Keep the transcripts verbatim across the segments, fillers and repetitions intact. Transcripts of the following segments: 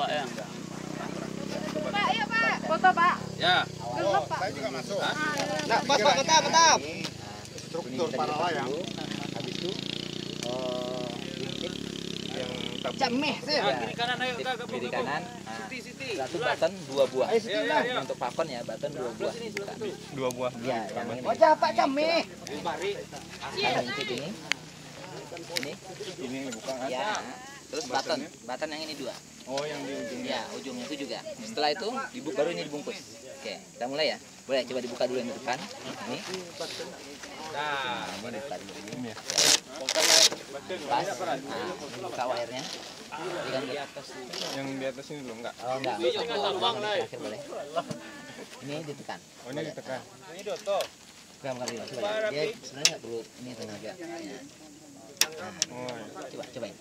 Pak ya. Pak, iya Pak. Foto Pak. Ya. Oh, Saya juga masuk. Nah, mantap, mantap, mantap. Struktur para layang. Habis itu oh, Yang cameh sih. Kiri kanan ayo Kak, gabung. Kiri kanan. Siti Siti. Satu button dua buah. Ayo sini lah. Ini untuk pakon ya, button dua buah. Dua buah. Iya, yang ini. Oh, Pak cameh. Bari. Yang incip ini. Ini. Ini bukan kan? Ya. Terus button, button yang ini dua. Oh, yang di ujungnya. Ya, ujungnya itu juga. Setelah itu, dibuk baru ini dibungkus. Oke, kita mulai ya. Boleh coba dibuka dulu yang di depan. Ini. Nah, Ini dibuka dulu ini. Ini ya. Pas. Nah, buka wire-nya. Kan di atas. Yang di atas ini belum enggak? Oh, enggak. Terakhir boleh. Ini ditekan. Oh, ini ditekan. ini Doto. Enggak, bukan dulu. Coba ya. Dia sebenarnya enggak perlu ini tenaga. Ya. Oh, Coba, cobain.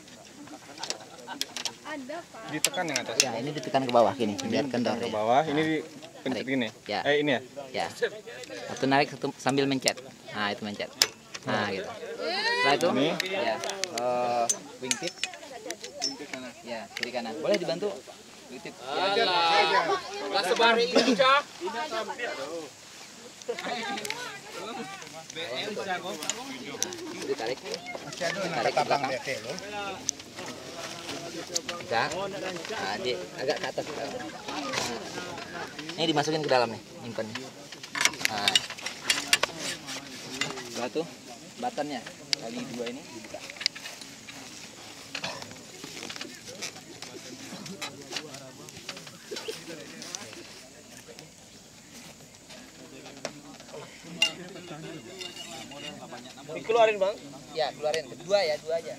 Ada Pak. ditekan yang atas. Ya, ini ditekan ke bawah gini, biar kendor Ke ya. bawah, ini dipencet gini. Ya. Eh, ini ya. Ya. Satu narik satu sambil mencet. Nah, itu mencet. Nah, gitu. Setelah itu, Ini. ya. Eh, wingtip. Ya, kiri kanan. Boleh dibantu? Wingtip. Ya. Lah sebari ini, Cak. Ditarik. Masih ada Tarik ke belakang. Bisa. Nah, di, agak ke atas. Nah. Ini dimasukin ke dalam nih, nyimpannya. Nah. Setelah itu, buttonnya kali dua ini dibuka. Dikeluarin, Bang. Ya, keluarin. Dua ya, dua aja.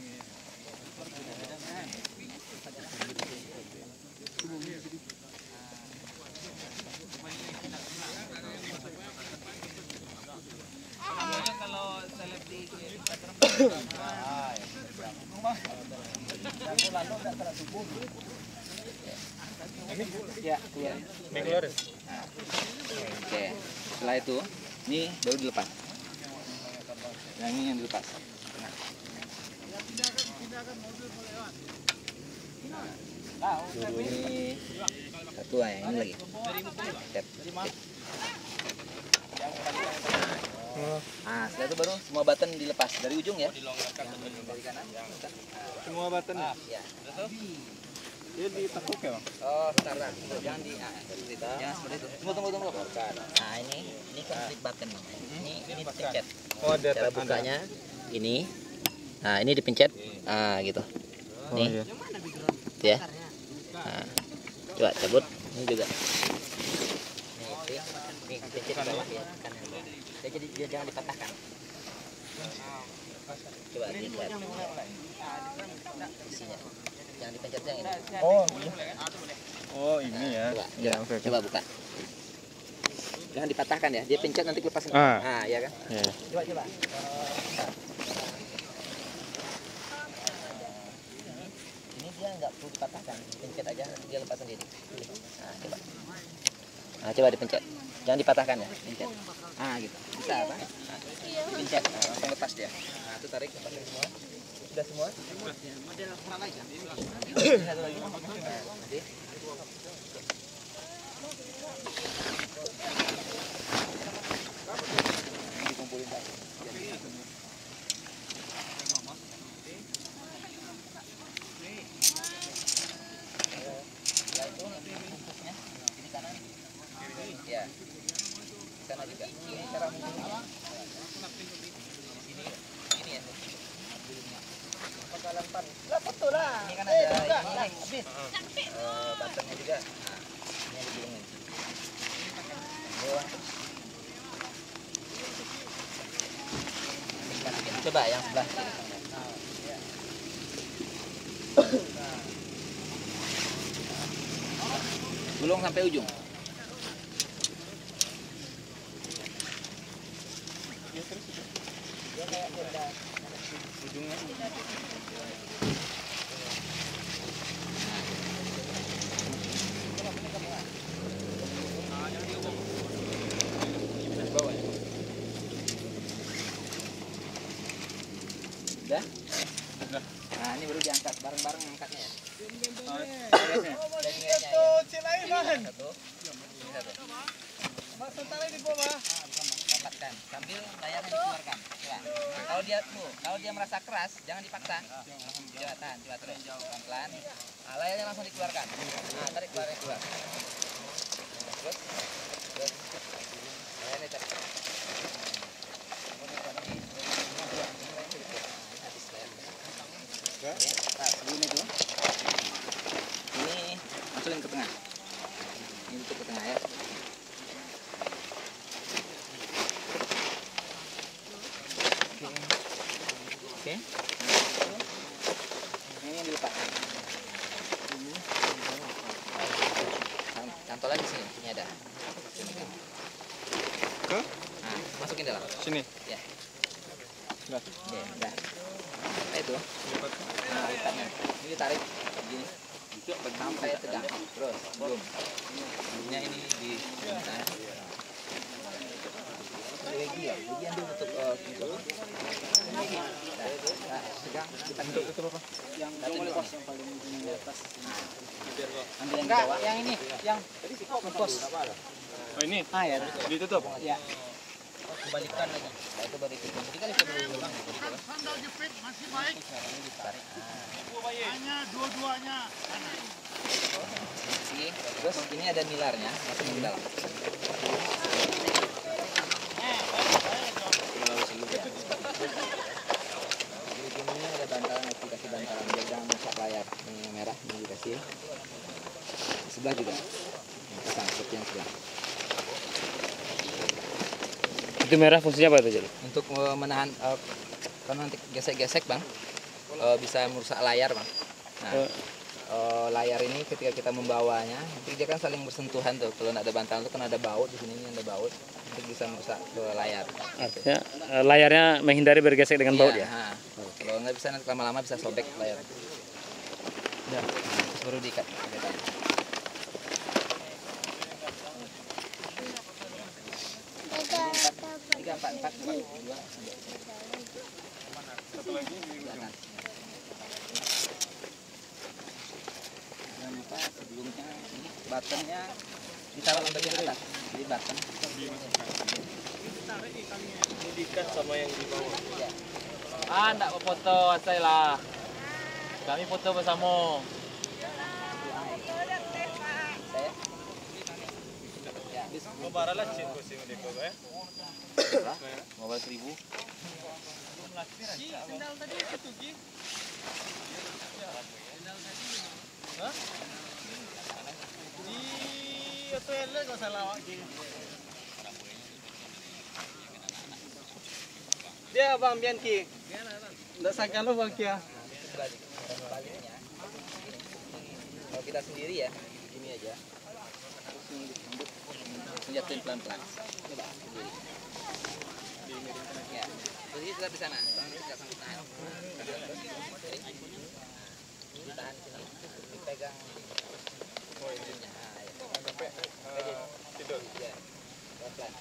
Ya, keluar. Ini keluarin. Oke, setelah itu, ini baru dilepas. Yang ini yang dilepas. Dulu ini satu ya, ini lagi. Step. Nah, setelah itu baru semua button dilepas dari ujung ya. Yang dari kanan. Semua button. Ah, ya. Dia ditekuk ya, Bang? Oh, sebentar, nah. Jangan di, ah, seperti itu. Jangan seperti itu. Tunggu, tunggu, tunggu. Nah, ini, ini kan flip button. Ini, ini dipencet. Oh, ada Cara bukanya ini. Nah, ini dipencet. Ah, gitu. Oh, Nih, iya. gitu ya. Nah, coba cabut. Ini juga. Nih, ini, ini pencet ke bawah ya. Tekan yang bawah. Ya, jadi dia jangan dipatahkan. Coba dilihat. Isinya. Jangan dipencet yang ini. Oh, iya. Oh, ini ya. Coba, Ya, coba, oke, oke. coba buka. Jangan dipatahkan ya. Dia pencet nanti lepasin. Ah. Nah, ya kan? Ya. Coba, coba. Ini dia nggak perlu dipatahkan, pencet aja dia lepas sendiri. Nah, coba. Nah, coba dipencet. Jangan dipatahkan ya, pencet. Ah, gitu. Bisa apa? Nah, pencet, nah, langsung lepas dia. Nah, itu tarik, lepasin semua. Sudah semua? Satu lagi. Nah, nanti. Dikumpulin satu. Ya, di sana juga. Ini cara menghubungnya. Ini, ini ya. Pangkalan empat. Lah betul lah. Ini kan ada ini habis. Eh, buttonnya juga. Nah, ini yang digulungin. Coba yang sebelah kiri. Gulung sampai ujung. Ujungnya. Bawah ya. Udah? Udah. Nah, ini baru diangkat bareng-bareng angkatnya ya. Oh, gasnya. Dari Satu. Ini satu. Rapatkan sambil layarnya dikeluarkan. Coba. Kalau dia tuh, kalau dia merasa keras, jangan dipaksa. Coba tahan, coba terus. Pelan-pelan. Nah, layarnya langsung dikeluarkan. Nah, tarik keluarnya keluar. Terus. Terus. Layarnya tarik. Habis layarnya. Ya, Pak, sebelum itu. Ini masukin ke tengah. Ini tutup ke tengah ya. Oke. Ini yang dilepas. Cantolan di sini, ini ada. Sini kan. Ke? Nah, masukin dalam. Sini. Ya. Sudah. Oke, udah. Nah, itu. Nah, lipatnya. Ini ditarik begini. Sampai tegak. Terus, belum. Belumnya ini di nah. Lagi ya, lagi yang tutup uh, gitu. Nah, nah, pegang kita Untuk itu apa? yang boleh pos yang paling di atas. Ambil yang di Enggak, bawah. yang ini, yang pos. Oh ini? Ah ya. Ditutup? Ya. Kembalikan lagi. Nah, itu baru ikut. Jadi kan itu dulu ulang gitu kan. Sandal jepit masih baik. Ditarik. Hanya dua-duanya kanan. Oke. Terus ini ada milarnya, masukin ke dalam. Di ujungnya ada bantalan, aplikasi bantalan biar jangan merusak layar. Ini yang merah, ini dikasih. Di sebelah juga. Pasang seperti yang sebelah. Itu merah fungsinya apa itu, Jal? Untuk uh, menahan uh, kalau nanti gesek-gesek bang, uh, bisa merusak layar bang. Nah, uh, layar ini ketika kita membawanya, nanti dia kan saling bersentuhan tuh. Kalau nggak ada bantalan tuh kan ada baut di sini, ini ada baut, nanti bisa merusak ke layar. Artinya eh, layarnya menghindari bergesek dengan baut Iya, ya? ha. Kalau nggak bisa nanti lama-lama bisa sobek layar. Ya, terus baru diikat. Tiga, empat, empat, empat, dua, Satu lagi di belakang. Jangan lupa sebelumnya ini buttonnya ditaruh di bagian atas. Jadi button. Diikat sama yang di bawah. Ah, enggak mau foto saya lah. Kami foto bersama. Saya. Ya, bis. Mabara lah cik ko sing deko eh. Mobile seribu. Di hotel kau salah lagi. Dia Bang Bianki. Enggak sangka lu Bang Kia. Balik. Baliknya. Kalau kita sendiri ya, ini aja. Terus ini jatuhin pelan-pelan. Coba sendiri. Ya, posisi tetap di sana. Tidak sangkut tahan. Ditahan sini. Dipegang. Ujungnya. Nah, ya. Sampai uh, tidur. Ya. Pelan-pelan.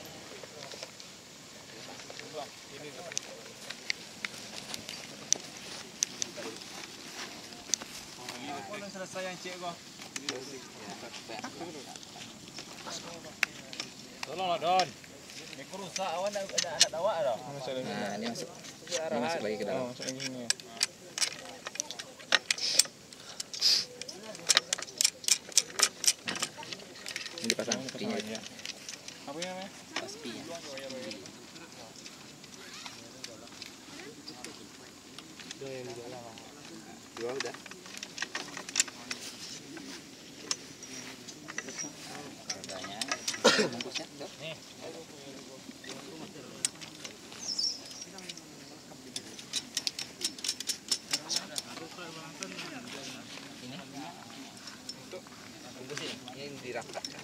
Ini tuh. Kalau selesai yang cik ko. Tolonglah Don. Ini rusak awan ada anak tawa dah. Masuk lagi. Nah, ini masuk. Ini masuk lagi ke dalam. Oh, masuk lagi sini. Ya. Ini dipasang spinya. Ya. Apa yang namanya? Oh, spinya. Dua udah. Harganya. Bungkusnya, Dok. Nih. Ini. Bungkus ini. Ini dirapatkan.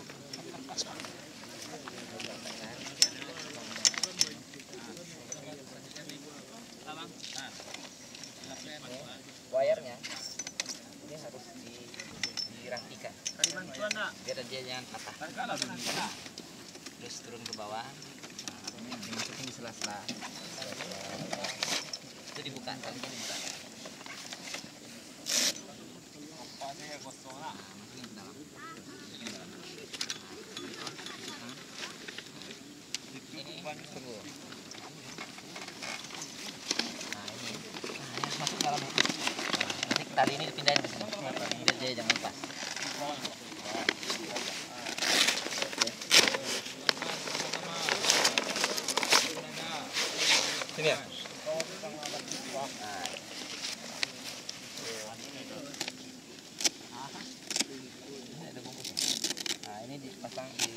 Wayarnya ini harus di, dirapikan biar dia jangan patah. Terus turun ke bawah, nah, dimasukin di sela-sela. Itu dibuka, talinya dibuka. Masukin ke dalam. tali ini dipindahin ke sini. Biar dia jangan lepas. Sini ya. Ini ada bungkusnya. Nah, ini dipasang di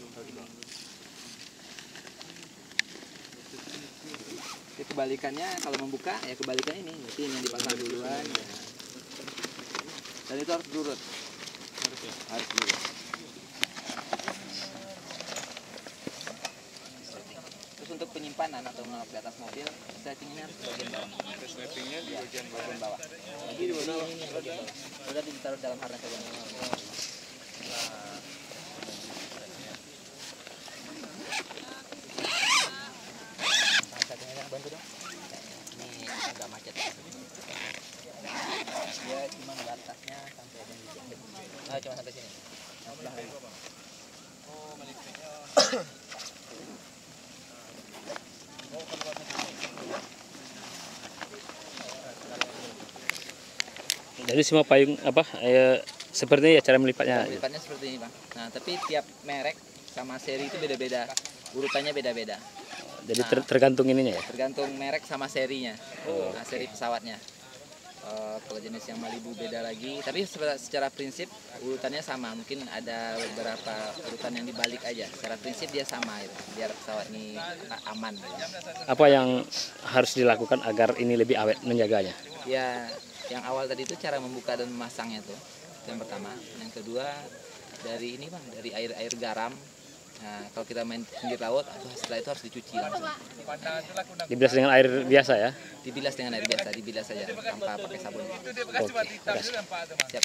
Jadi kebalikannya kalau membuka ya kebalikan ini, berarti ini yang dipasang duluan. Ya. Dan itu harus durut. Harus ya? Harus durut. Terus untuk penyimpanan atau menolak di atas mobil, setting ini harus di bagian bawah. Settingnya di bagian bawah. Bagian bawah. Lagi di bawah ini yang bagian bawah. Udah ditaruh dalam harness bagian bawah. Bantu dong. Ini agak macet. Dia cuma batasnya sampai ada di sini. Ah, cuma sampai sini. Nah, sebelah lagi. Jadi semua payung apa eh, seperti ya cara melipatnya. Lipatnya seperti ini, Bang. Nah, tapi tiap merek sama seri itu beda-beda. Urutannya beda-beda. Jadi ter tergantung ininya ya. Tergantung merek sama serinya. Nah, seri pesawatnya. Uh, kalau jenis yang Malibu beda lagi, tapi secara, secara prinsip urutannya sama. Mungkin ada beberapa urutan yang dibalik aja. Secara prinsip dia sama gitu, biar pesawat ini aman. Gitu. Apa yang harus dilakukan agar ini lebih awet menjaganya? Ya, yang awal tadi itu cara membuka dan memasangnya tuh. Yang pertama, yang kedua dari ini Bang, dari air air garam. Nah, kalau kita main pinggir laut, setelah itu harus dicuci langsung. Dibilas dengan air biasa ya? Dibilas dengan air biasa, dibilas saja tanpa pakai sabun. Oke, makasih. Siap.